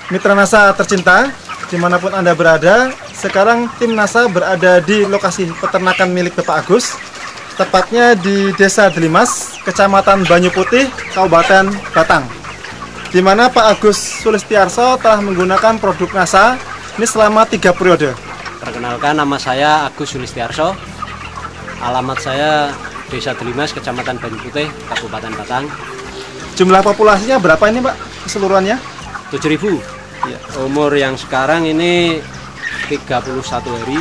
Mitra NASA tercinta, dimanapun Anda berada, sekarang tim NASA berada di lokasi peternakan milik Bapak Agus, tepatnya di Desa Delimas, Kecamatan Banyu Putih, Kabupaten Batang, di mana Pak Agus Sulistiarso telah menggunakan produk NASA ini selama 3 periode. Perkenalkan, nama saya Agus Sulistiarso, alamat saya Desa Delimas, Kecamatan Banyu Putih, Kabupaten Batang. Jumlah populasinya berapa ini Pak keseluruhannya? 7.000. Ya. Umur yang sekarang ini 31 hari.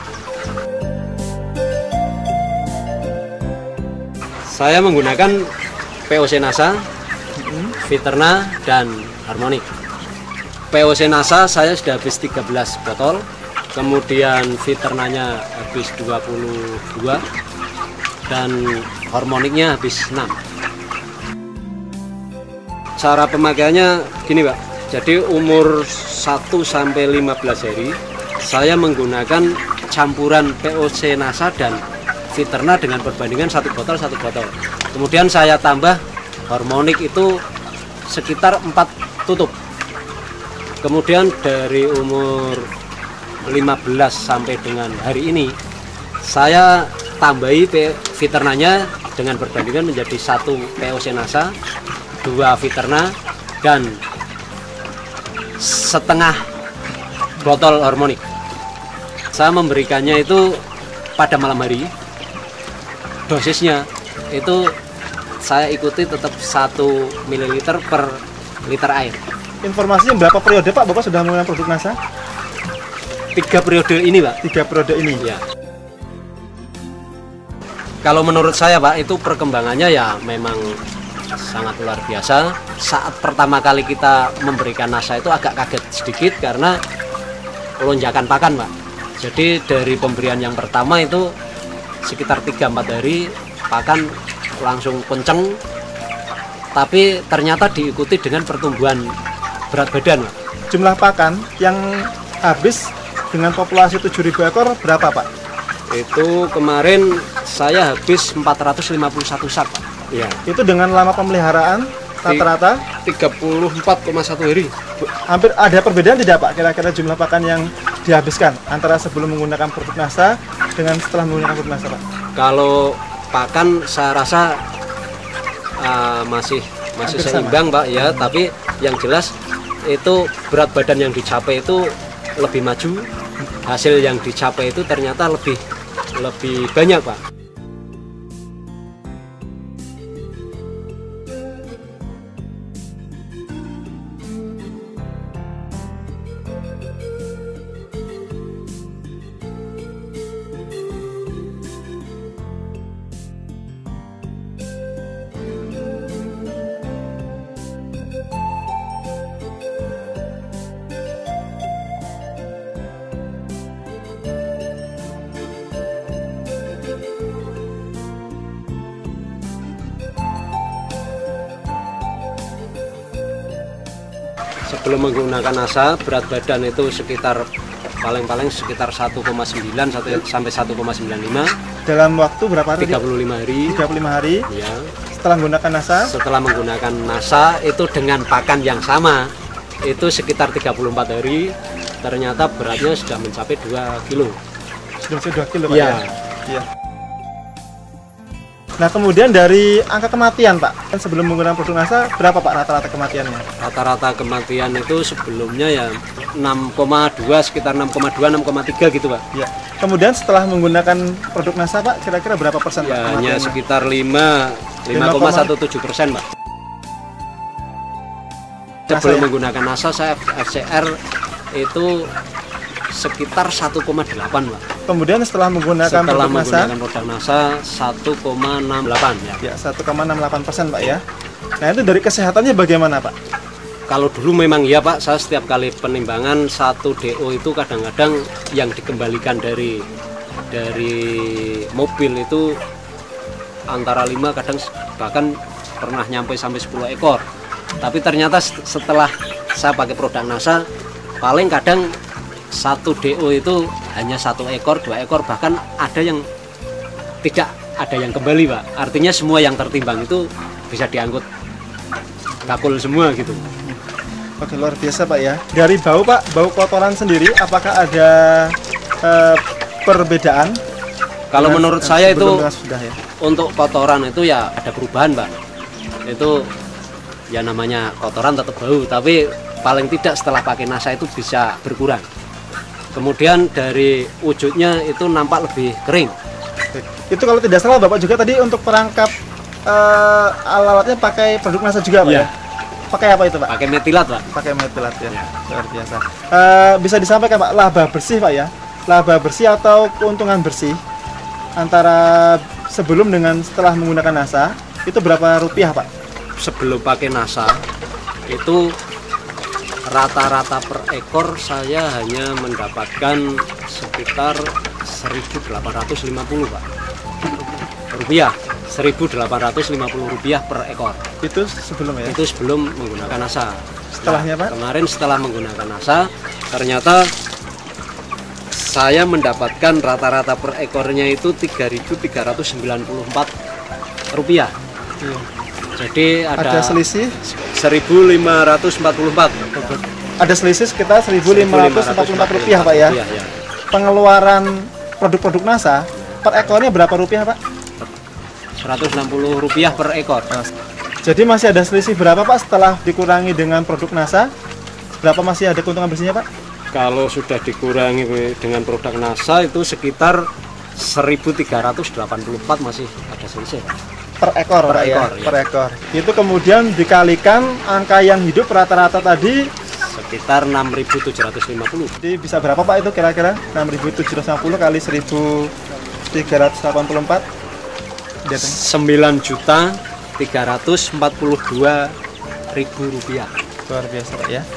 Saya menggunakan POC NASA, Viterna, dan Harmonic. POC NASA saya sudah habis 13 botol, kemudian Viternanya habis 22, dan Harmonicnya habis 6. Cara pemakaiannya gini Pak, jadi umur 1 sampai 15 hari saya menggunakan campuran POC NASA dan Viterna dengan perbandingan 1 botol. Kemudian saya tambah Harmonic itu sekitar 4 tutup. Kemudian dari umur 15 sampai dengan hari ini saya tambahi Viternanya dengan perbandingan menjadi 1 POC NASA, 2 Viterna, dan setengah botol Harmonic. Saya memberikannya itu pada malam hari. Dosisnya itu saya ikuti tetap 1 ml per liter air. Informasinya berapa periode Pak Bapak sudah menggunakan produk NASA? 3 periode ini Pak. 3 periode ini ya. Kalau menurut saya Pak, itu perkembangannya ya memang sangat luar biasa. Saat pertama kali kita memberikan NASA itu agak kaget sedikit karena lonjakan pakan Pak. Jadi dari pemberian yang pertama itu sekitar 3-4 hari pakan langsung kenceng, tapi ternyata diikuti dengan pertumbuhan berat badan Pak. Jumlah pakan yang habis dengan populasi 7.000 ekor berapa Pak? Itu kemarin saya habis 451 sak Pak. Ya. Itu dengan lama pemeliharaan rata-rata 34,1 hari. Hampir ada perbedaan tidak Pak kira-kira jumlah pakan yang dihabiskan antara sebelum menggunakan produk NASA dengan setelah menggunakan produk NASA Pak? Kalau pakan saya rasa masih seimbang Pak ya, tapi yang jelas itu berat badan yang dicapai itu lebih maju, hasil yang dicapai itu ternyata lebih banyak Pak. Sebelum menggunakan NASA, berat badan itu sekitar paling sekitar 1,9 sampai 1,95. Dalam waktu berapa hari? 35 hari. 35 hari. Ya. Setelah menggunakan NASA? Setelah menggunakan NASA itu dengan pakan yang sama itu sekitar 34 hari, ternyata beratnya sudah mencapai 2 kilo. Sudah mencapai 2 kilo Pak ya? Ya. Nah kemudian dari angka kematian Pak, sebelum menggunakan produk NASA berapa Pak rata-rata kematiannya? Rata-rata kematian itu sebelumnya ya 6,2, sekitar 6,2, 6,3 gitu Pak. Ya. Kemudian setelah menggunakan produk NASA Pak, kira-kira berapa persen Pak? Ya, hanya sekitar 5,17% Pak. Sebelum menggunakan NASA saya FCR itu sekitar 1,8 Pak. Kemudian setelah menggunakan produk NASA 1,68 ya. Ya 1,68% Pak ya. Nah itu dari kesehatannya bagaimana Pak? Kalau dulu memang ya Pak, saya setiap kali penimbangan 1 DO itu kadang-kadang yang dikembalikan dari mobil itu antara 5 kadang bahkan pernah nyampe sampai 10 ekor. Tapi ternyata setelah saya pakai produk NASA paling kadang 1 DO itu hanya 1 ekor, 2 ekor, bahkan ada yang tidak ada yang kembali Pak. Artinya semua yang tertimbang itu bisa diangkut bakul semua gitu. Oke, luar biasa Pak ya. Dari bau Pak, bau kotoran sendiri, apakah ada perbedaan? Kalau menurut saya itu sebelum dengan sudah ya. untuk kotoran itu ya ada perubahan, Pak. Itu ya namanya kotoran tetap bau, tapi paling tidak setelah pakai NASA itu bisa berkurang. Kemudian dari wujudnya itu nampak lebih kering. Oke. Itu kalau tidak salah Bapak juga tadi untuk perangkap alat-alatnya pakai produk NASA juga Pak Iya. ya? Pakai apa itu Pak? Pakai metilat, Pak. Pakai metilat ya. Luar biasa. Bisa disampaikan Pak, laba bersih Pak ya? Laba bersih atau keuntungan bersih antara sebelum dengan setelah menggunakan NASA itu berapa rupiah Pak? Sebelum pakai NASA itu rata-rata per ekor saya hanya mendapatkan sekitar 1.850 Pak rupiah, 1.850 rupiah per ekor. Itu sebelum ya? Itu sebelum menggunakan NASA. Setelahnya Pak? Kemarin setelah menggunakan NASA ternyata saya mendapatkan rata-rata per ekornya itu 3.394 rupiah. Iya. Jadi Ada selisih? 1.544. Ada selisih sekitar 1.544 rupiah Pak ya? Iya. Pengeluaran produk-produk NASA per ekornya berapa rupiah Pak? 160 rupiah per ekor. Jadi masih ada selisih berapa Pak setelah dikurangi dengan produk NASA? Berapa masih ada keuntungan bersihnya Pak? Kalau sudah dikurangi dengan produk NASA itu sekitar 1.384 masih ada selisih, Pak. Per ekor Per Pak ya? ekor, ya. Per ekor. Itu kemudian dikalikan angka yang hidup rata-rata tadi, Sekitar 6.750. jadi bisa berapa Pak itu kira-kira? 6.750 kali 1.384? 9.342.000 rupiah. Luar biasa Pak ya.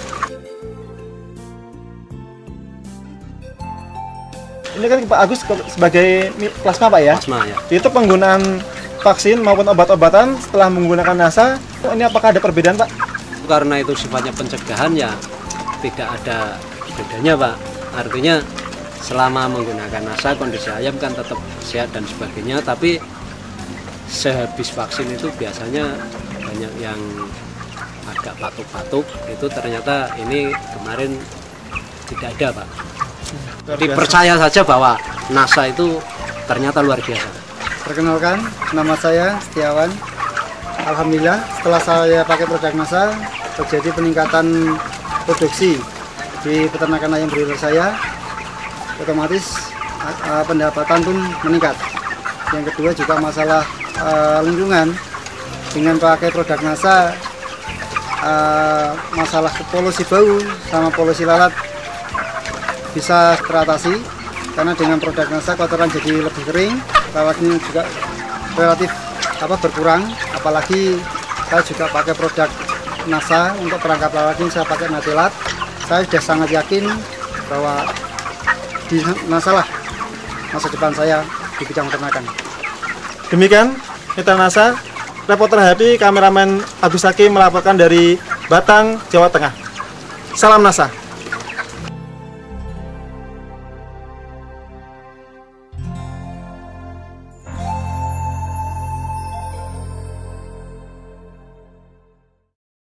Ini kan Pak Agus sebagai plasma Pak ya? Plasma ya. Itu penggunaan vaksin maupun obat-obatan setelah menggunakan NASA, ini apakah ada perbedaan Pak? Karena itu sifatnya pencegahan ya tidak ada bedanya Pak. Artinya selama menggunakan NASA kondisi ayam kan tetap sehat dan sebagainya, tapi sehabis vaksin itu biasanya banyak yang agak batuk-batuk, itu ternyata ini kemarin tidak ada Pak. Jadi percaya saja bahwa NASA itu ternyata luar biasa. Perkenalkan, nama saya Setiawan. Alhamdulillah, setelah saya pakai produk NASA, terjadi peningkatan produksi di peternakan ayam broiler saya. Otomatis pendapatan pun meningkat. Yang kedua juga masalah lingkungan. Dengan pakai produk NASA, masalah polusi bau sama polusi lalat bisa teratasi, karena dengan produk NASA kotoran jadi lebih kering, lalatnya juga relatif berkurang. Apalagi saya juga pakai produk NASA untuk perangkap lalat ini, saya pakai metilat. Saya sudah sangat yakin bahwa di NASA lah masa depan saya di bidang peternakan. Demikian mitra NASA, reporter Happy, kameramen Agus Hakim melaporkan dari Batang, Jawa Tengah. Salam NASA.